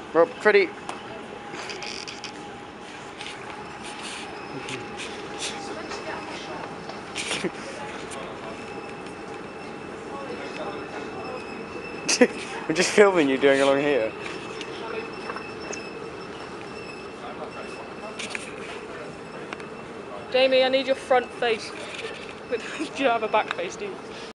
Rob, pretty. We're just filming you doing along here. Jamie, I need your front face. Do you have a back face, do you?